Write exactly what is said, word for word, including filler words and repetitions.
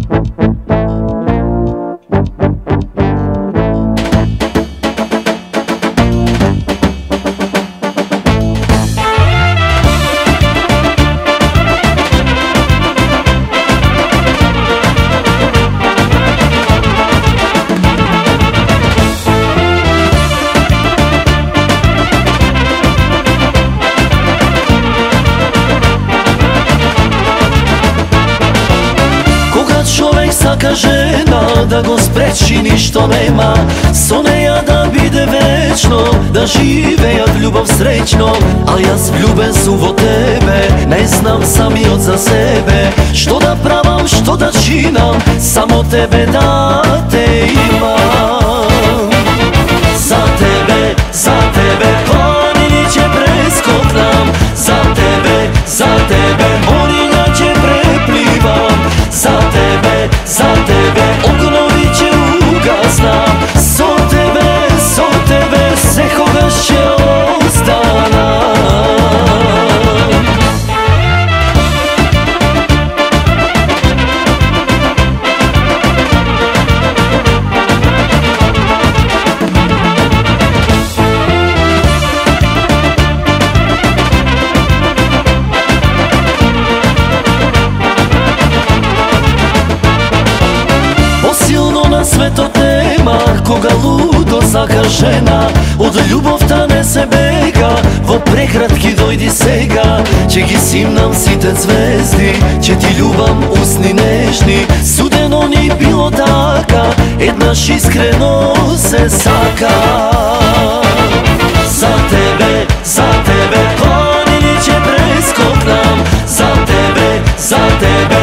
Svaka žena da go spreči ništo nema, soneja da bide večno, da žive jak ljubav srećno. A ja s ljubezu vo tebe ne znam sami od za sebe, što da pravam, što da činam, samo tebe da te imam. Za tebe, za tebe planine će preskoknam, za tebe, za tebe morinja će preplivam, za tebe, za tebe ognovit će ugasna, so tebe, so tebe se kogaš će ostana. Sve to tema koga ludo zakažena, od ljubov ta ne se bega, vo prekratki dojdi sega. Će ki sim nam site zvezdi, će ti ljubav usni nežni, sudeno ni bilo taka, ed naš iskreno se saka. Za tebe, za tebe planine će preskoknam, za tebe, za tebe